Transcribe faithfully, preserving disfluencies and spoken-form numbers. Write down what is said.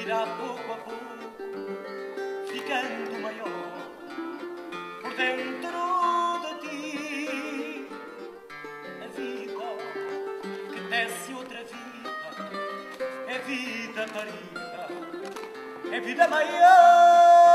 irá pouco a pouco ficando maior por dentro de ti. A vida que desce outra vida é vida parida, é vida maior.